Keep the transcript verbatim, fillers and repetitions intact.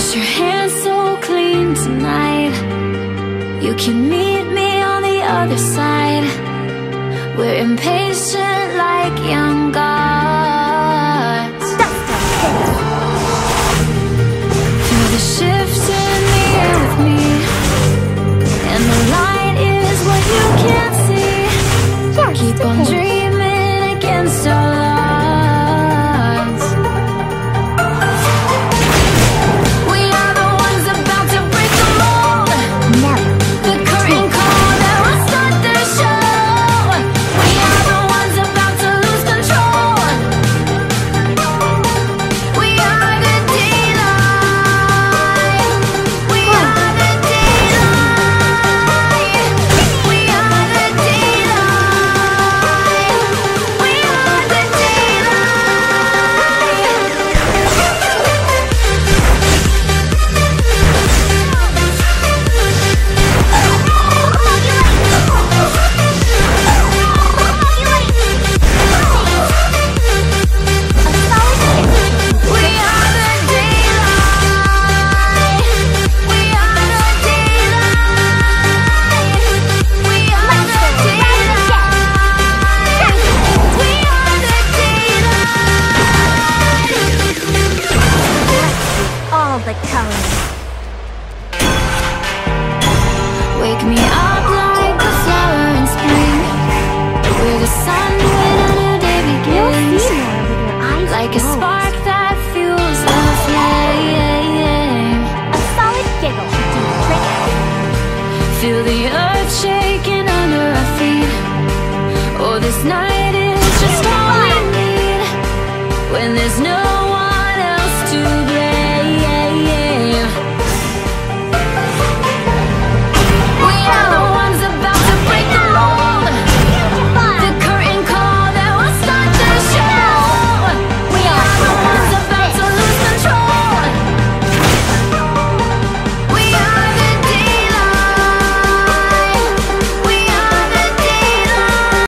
Wash your hands so clean tonight. You can meet me on the other side. We're impatient like young gods. Feel the shift in the air with me, and the light is what you can't see. Keep on dreaming against all odds. We are the ones about to break the mold. The curtain call that will start the show. We are the ones about to lose control. We are the daylight. We are the daylight. We are the daylight. We are the All the colors. Wake me up like a flower in spring. We're the sun when a new day begins. Like a spark that fuels the flame. A solid giggle should do the trick. Feel the earth shaking under our feet. Oh, this night